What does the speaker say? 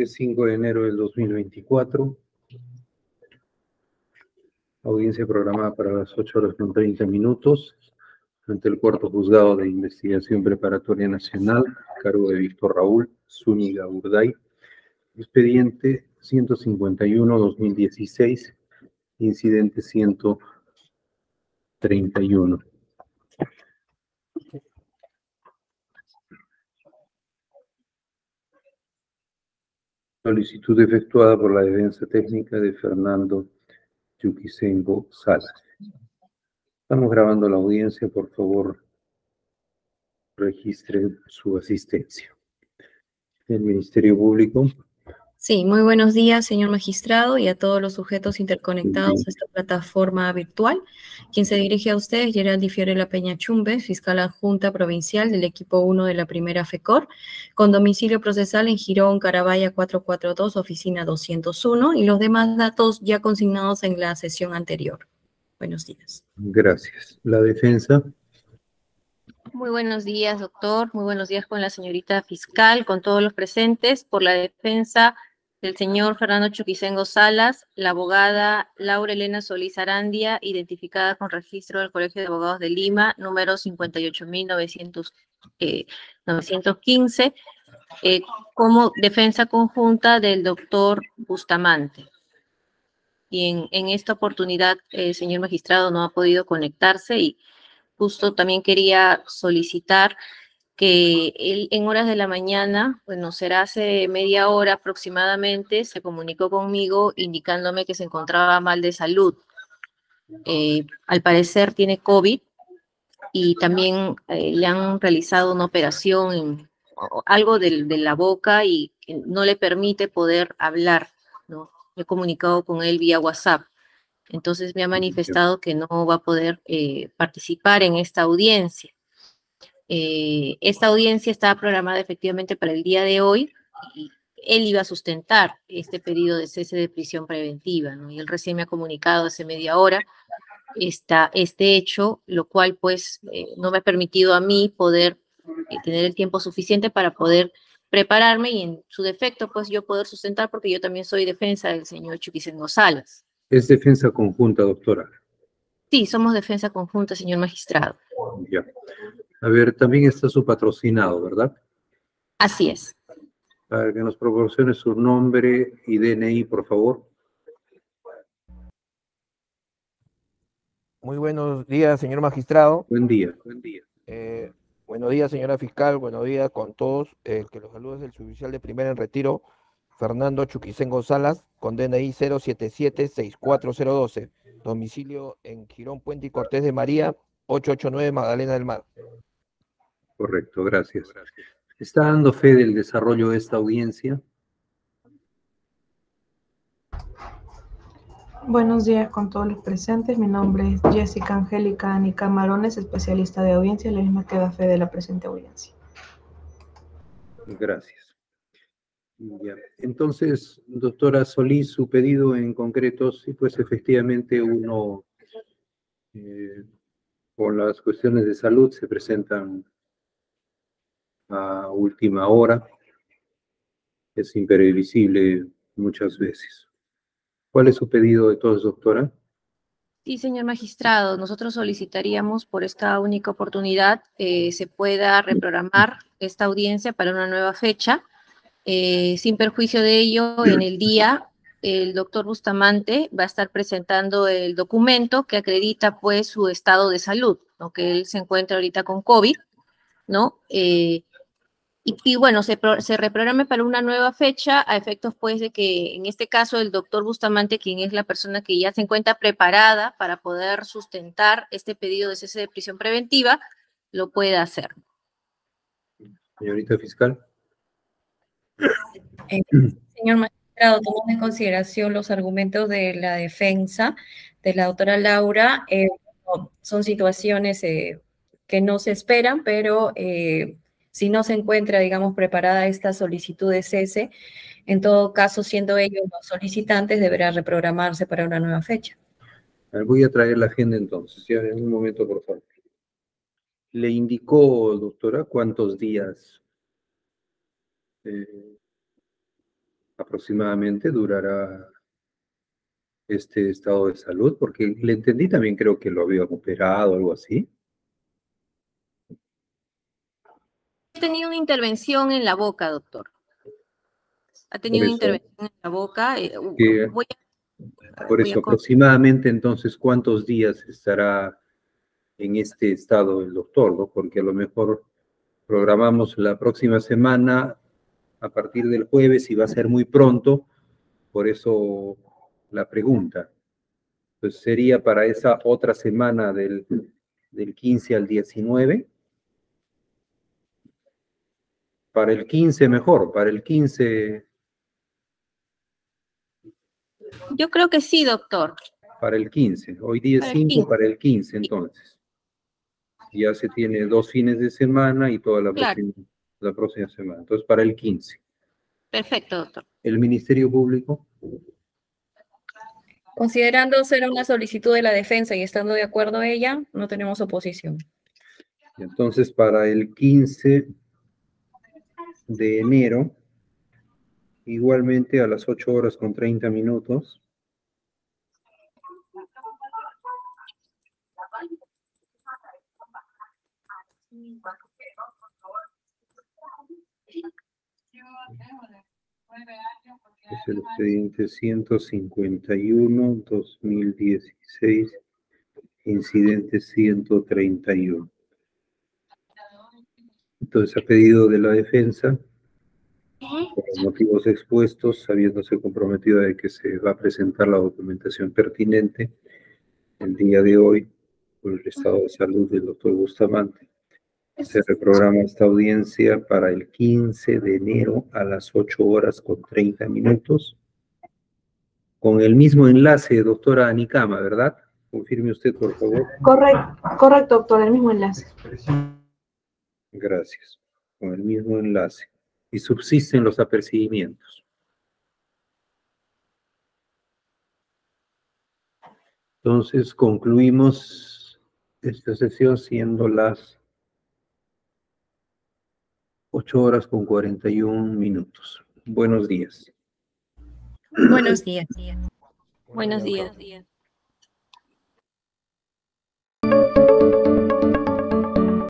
Hoy es 5 de enero del 2024. Audiencia programada para las 8:30 ante el Cuarto Juzgado de Investigación Preparatoria Nacional, a cargo de Víctor Raúl Zúñiga Urday. Expediente 151-2016, incidente 131. Solicitud efectuada por la defensa técnica de Fernando Chuquisengo Salas. Estamos grabando la audiencia, por favor, registre su asistencia. El Ministerio Público. Sí, muy buenos días, señor magistrado, y a todos los sujetos interconectados a esta plataforma virtual. Quien se dirige a ustedes, Geraldi Fiorella Peña Chumbe, fiscal adjunta provincial del equipo 1 de la primera FECOR, con domicilio procesal en Girón, Carabaya 442, oficina 201, y los demás datos ya consignados en la sesión anterior. Buenos días. Gracias. La defensa. Muy buenos días, doctor. Muy buenos días con la señorita fiscal, con todos los presentes. Por la defensa del señor Fernando Chuquisengo Salas, la abogada Laura Elena Solís Arandia, identificada con registro del Colegio de Abogados de Lima, número 58.915, como defensa conjunta del doctor Bustamante. Y en esta oportunidad, el señor magistrado no ha podido conectarse y justo también quería solicitar que él en horas de la mañana, bueno, será hace media hora aproximadamente, se comunicó conmigo indicándome que se encontraba mal de salud. Al parecer tiene COVID y también le han realizado una operación, algo de la boca y que no le permite poder hablar, ¿no? He comunicado con él vía WhatsApp. Entonces me ha manifestado que no va a poder participar en esta audiencia. Esta audiencia estaba programada efectivamente para el día de hoy y él iba a sustentar este pedido de cese de prisión preventiva, ¿no? Y él recién me ha comunicado hace media hora este hecho, lo cual pues no me ha permitido a mí poder tener el tiempo suficiente para poder prepararme y en su defecto pues yo poder sustentar porque yo también soy defensa del señor Chuquisengo Salas. ¿Es defensa conjunta, doctora? Sí, somos defensa conjunta, señor magistrado. Ya. A ver, también está su patrocinado, ¿verdad? Así es. Para que nos proporcione su nombre y DNI, por favor. Muy buenos días, señor magistrado. Buen día, buen día. Buenos días, señora fiscal. Buenos días con todos. Que los saludos del suboficial de primera en retiro, Fernando Chuquisengo Salas, con DNI 077-64012. Domicilio en Girón, Puente y Cortés de María, 889 Magdalena del Mar. Correcto, gracias. ¿Está dando fe del desarrollo de esta audiencia? Buenos días con todos los presentes. Mi nombre es Jessica Angélica Ani Camarones, especialista de audiencia, la misma que da fe de la presente audiencia. Gracias. Ya. Entonces, doctora Solís, su pedido en concreto, sí, pues efectivamente uno, con las cuestiones de salud, se presentan a última hora. Es imprevisible muchas veces. ¿Cuál es su pedido de todos, doctora? Sí, señor magistrado, nosotros solicitaríamos por esta única oportunidad se pueda reprogramar esta audiencia para una nueva fecha. Sin perjuicio de ello, en el día, el doctor Bustamante va a estar presentando el documento que acredita pues su estado de salud, ¿no? Que él se encuentra ahorita con COVID, ¿no? Y bueno, se reprograme para una nueva fecha a efectos pues de que en este caso el doctor Bustamante, quien es la persona que ya se encuentra preparada para poder sustentar este pedido de cese de prisión preventiva, lo pueda hacer. Señorita fiscal. Señor magistrado, tomando en consideración los argumentos de la defensa de la doctora Laura, son situaciones que no se esperan, pero si no se encuentra, digamos, preparada esta solicitud de cese, en todo caso, siendo ellos los solicitantes, deberá reprogramarse para una nueva fecha. Voy a traer la agenda entonces, ya en un momento, por favor. ¿Le indicó, doctora, cuántos días aproximadamente durará este estado de salud? Porque le entendí también, creo que lo habían operado o algo así. Ha tenido una intervención en la boca, doctor. Ha tenido Por una eso, intervención en la boca. por eso aproximadamente entonces, ¿cuántos días estará en este estado el doctor, ¿no? Porque a lo mejor programamos la próxima semana a partir del jueves y va a ser muy pronto, por eso la pregunta. Pues sería para esa otra semana del 15 al 19. Para el 15 mejor, para el 15. Yo creo que sí, doctor. Para el 15. Hoy día es 5, para el 15 entonces. Ya se tiene 2 fines de semana y toda la próxima semana. Entonces, para el 15. Perfecto, doctor. ¿El Ministerio Público? Considerando ser una solicitud de la defensa y estando de acuerdo ella, no tenemos oposición. Entonces, para el 15 de enero, igualmente a las 8:30. Es el expediente 151-2016, incidente 131. Entonces, a pedido de la defensa, por los motivos expuestos, habiéndose comprometido de que se va a presentar la documentación pertinente el día de hoy por el estado de salud del doctor Bustamante, se reprograma esta audiencia para el 15 de enero a las 8:30, con el mismo enlace, doctora Anicama, ¿verdad? Confirme usted, por favor. Correcto, doctor, el mismo enlace. Gracias. Con el mismo enlace. Y subsisten los apercibimientos. Entonces, concluimos esta sesión siendo las 8:41. Buenos días. Buenos días. Buenos días.